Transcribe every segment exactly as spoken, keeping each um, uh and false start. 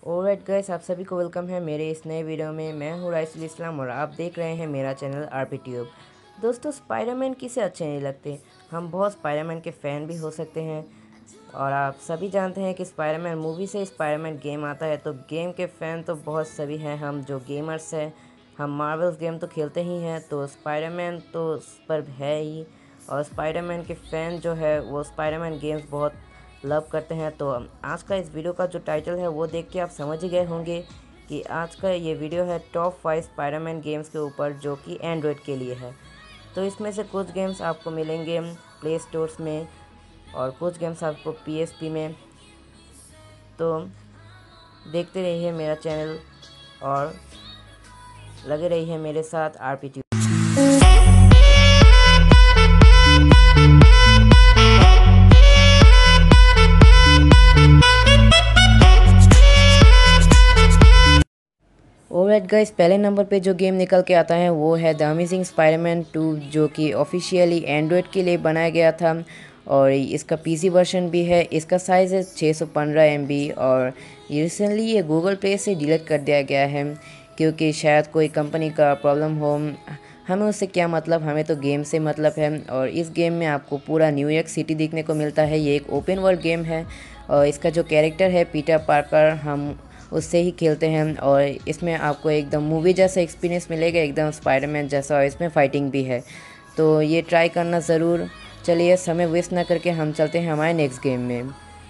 Alright guys, आप सभी को वेलकम है मेरे इस नए वीडियो में। मैं हूँ राइसुल इस्लाम और आप देख रहे हैं मेरा चैनल आरपी ट्यूब। दोस्तों, स्पाइडरमैन किसे अच्छे नहीं लगते। हम बहुत स्पाइडरमैन के फ़ैन भी हो सकते हैं और आप सभी जानते हैं कि स्पाइडरमैन मूवी से स्पाइडरमैन गेम आता है, तो गेम के फ़ैन तो बहुत सभी हैं। हम जो गेमर्स हैं, हम मार्वल्स गेम तो खेलते ही हैं, तो स्पाइडरमैन तो उस पर है ही। और स्पाइडरमैन के फ़ैन जो है वो स्पाइडरमैन गेम्स बहुत लव करते हैं। तो आज का इस वीडियो का जो टाइटल है वो देख के आप समझ ही गए होंगे कि आज का ये वीडियो है टॉप फाइव स्पाइडरमैन गेम्स के ऊपर, जो कि एंड्रॉयड के लिए है। तो इसमें से कुछ गेम्स आपको मिलेंगे प्ले स्टोर्स में और कुछ गेम्स आपको पीएसपी में। तो देखते रहिए मेरा चैनल और लगे रहिए मेरे साथ आरपी ट्यूब। ऑलराइट गाइस, पहले नंबर पे जो गेम निकल के आता है वो है द अमेजिंग स्पाइडरमैन टू, जो कि ऑफिशियली एंड्रॉयड के लिए बनाया गया था और इसका पीसी वर्जन भी है। इसका साइज़ है छः सौ पंद्रह एम बी और रिसेंटली ये गूगल प्ले से डिलीट कर दिया गया है, क्योंकि शायद कोई कंपनी का प्रॉब्लम हो। हमें उससे क्या मतलब, हमें तो गेम से मतलब है। और इस गेम में आपको पूरा न्यूयॉर्क सिटी देखने को मिलता है। ये एक ओपन वर्ल्ड गेम है और इसका जो कैरेक्टर है पीटर पार्कर, हम उससे ही खेलते हैं और इसमें आपको एकदम मूवी जैसा एक्सपीरियंस मिलेगा, एकदम स्पाइडरमैन जैसा। और इसमें फाइटिंग भी है, तो ये ट्राई करना ज़रूर। चलिए समय वेस्ट ना करके हम चलते हैं हमारे नेक्स्ट गेम में।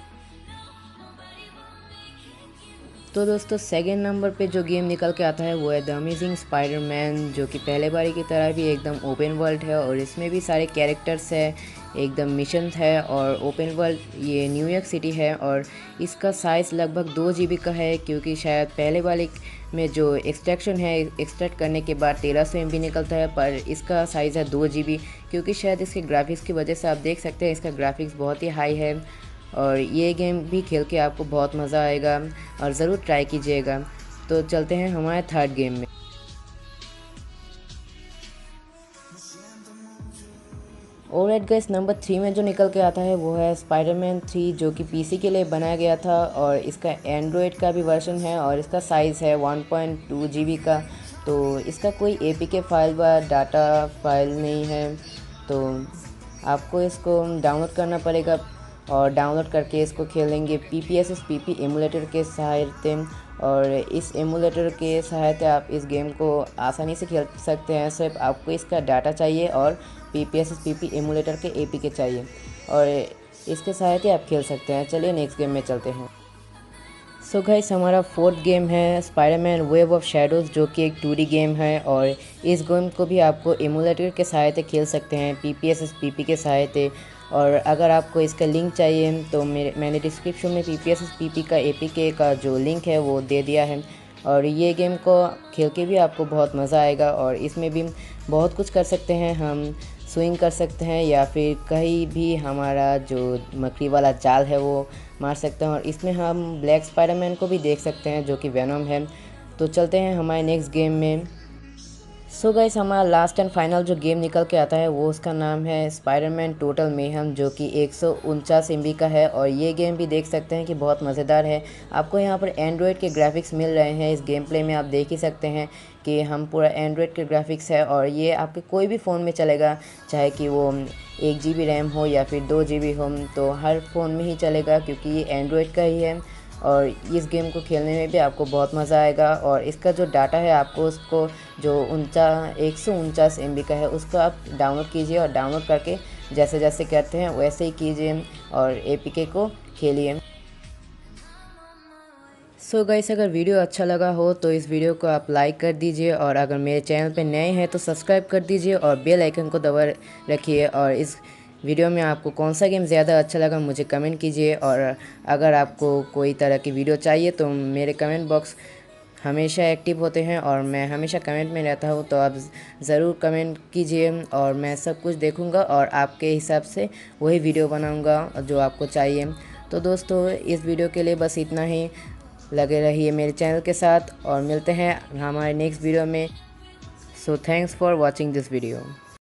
तो दोस्तों, सेकेंड नंबर पे जो गेम निकल के आता है वो है द अमेजिंग स्पाइडरमैन, जो कि पहले बारी की तरह भी एकदम ओपन वर्ल्ड है और इसमें भी सारे कैरेक्टर्स है, एकदम मिशन है और ओपन वर्ल्ड। ये न्यूयॉर्क सिटी है और इसका साइज़ लगभग दो जी बी का है, क्योंकि शायद पहले वाले में जो एक्सट्रैक्शन है, एक्सट्रैक्ट करने के बाद तेरह सौ एम बी निकलता है, पर इसका साइज़ है दो जी बी, क्योंकि शायद इसके ग्राफिक्स की वजह से। आप देख सकते हैं इसका ग्राफिक्स बहुत ही हाई है और ये गेम भी खेल के आपको बहुत मज़ा आएगा और ज़रूर ट्राई कीजिएगा। तो चलते हैं हमारे थर्ड गेम में। ऑलराइट गाइस, नंबर थ्री में जो निकल के आता है वो है स्पाइडरमैन थ्री, जो कि पीसी के लिए बनाया गया था और इसका एंड्रॉयड का भी वर्जन है और इसका साइज़ है one point two G B का। तो इसका कोई एपीके फाइल व डाटा फाइल नहीं है, तो आपको इसको डाउनलोड करना पड़ेगा और डाउनलोड करके इसको खेलेंगे P P S S P P emulator के सहायते। और इस एमुलेटर के सहायता आप इस गेम को आसानी से खेल सकते हैं। सिर्फ आपको इसका डाटा चाहिए और P P S S P P emulator के ए पी के चाहिए और इसके सहायता आप खेल सकते हैं। चलिए नेक्स्ट गेम में चलते हैं। सो गाइस, हमारा फोर्थ गेम है स्पाइडरमैन वेव ऑफ शैडोज़, जो कि एक टू डी गेम है और इस गेम को भी आपको एमुलेटर के सहायता खेल सकते हैं, P P S S P P के सहायता। और अगर आपको इसका लिंक चाहिए तो मेरे मैंने डिस्क्रिप्शन में P P S S P P का ए पी के का जो लिंक है वो दे दिया है और ये गेम को खेल के भी आपको बहुत मज़ा आएगा। और इसमें भी बहुत कुछ कर सकते हैं, हम स्विंग कर सकते हैं या फिर कहीं भी हमारा जो मकड़ी वाला जाल है वो मार सकते हैं और इसमें हम ब्लैक स्पाइडरमैन को भी देख सकते हैं, जो कि वेनम है। तो चलते हैं हमारे नेक्स्ट गेम में। सो so गाइस, हमारा लास्ट एंड फाइनल जो गेम निकल के आता है वो उसका नाम है स्पाइडरमैन टोटल मेहम, जो कि एक सौ उनचास एम बी का है और ये गेम भी देख सकते हैं कि बहुत मज़ेदार है। आपको यहाँ पर एंड्रॉयड के ग्राफिक्स मिल रहे हैं। इस गेम प्ले में आप देख ही सकते हैं कि हम पूरा एंड्रॉयड के ग्राफिक्स है और ये आपके कोई भी फ़ोन में चलेगा, चाहे कि वो एक जी बी रैम हो या फिर दो जी बी हो, तो हर फ़ोन में ही चलेगा, क्योंकि ये एंड्रॉयड का ही है। और इस गेम को खेलने में भी आपको बहुत मज़ा आएगा और इसका जो डाटा है आपको उसको जो उनचा एक सौ उनचास एम बी का है उसको आप डाउनलोड कीजिए और डाउनलोड करके जैसे जैसे करते हैं वैसे ही कीजिए और ए पी के को खेलिए। सो गाइस, अगर वीडियो अच्छा लगा हो तो इस वीडियो को आप लाइक कर दीजिए और अगर मेरे चैनल पे नए हैं तो सब्सक्राइब कर दीजिए और बेल आइकन को दबा रखिए। और इस वीडियो में आपको कौन सा गेम ज़्यादा अच्छा लगा मुझे कमेंट कीजिए और अगर आपको कोई तरह की वीडियो चाहिए तो मेरे कमेंट बॉक्स हमेशा एक्टिव होते हैं और मैं हमेशा कमेंट में रहता हूँ, तो आप ज़रूर कमेंट कीजिए और मैं सब कुछ देखूँगा और आपके हिसाब से वही वीडियो बनाऊँगा जो आपको चाहिए। तो दोस्तों, इस वीडियो के लिए बस इतना ही। लगे रहिए मेरे चैनल के साथ और मिलते हैं हमारे नेक्स्ट वीडियो में। So thanks for watching this video.